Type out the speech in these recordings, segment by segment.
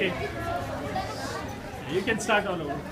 Okay, you can start all over.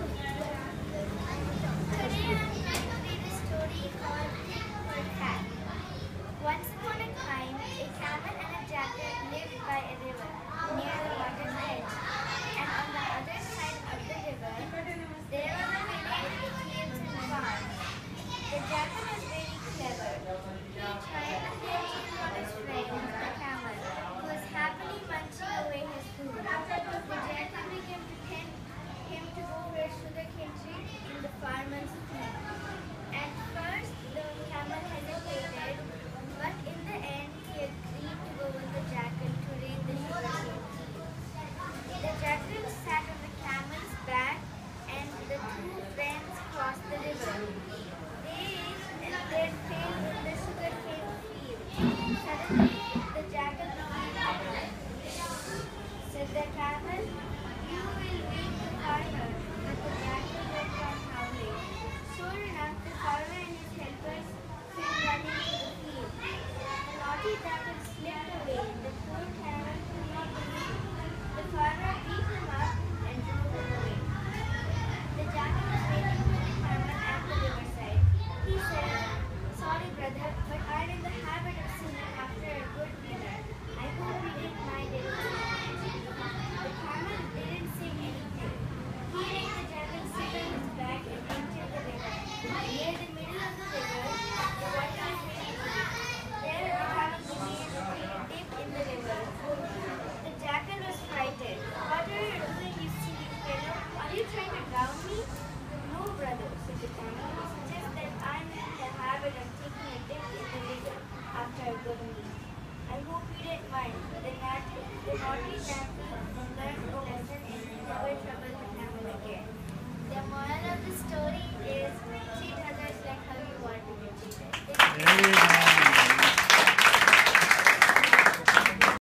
Today I'm going to read a story called Tit for Tat. Once upon a time, a camel and a jackal lived by a river near the water's edge. And on the other side of the river, there was a village with fields and farms. The jackal was very clever. He tried to get his on his friend, the camel, who was happily munching away his food. The jackal began to tempt him to go for a sugarcane tree in the farmer's field. At first, the camel hesitated, but in the end, he agreed to go with the jackal to raid the sugarcane field. The jackal sat on the camel's back, and the two friends crossed the river. They reached their trail in the sugarcane field. Suddenly, the jackal began to said the camel,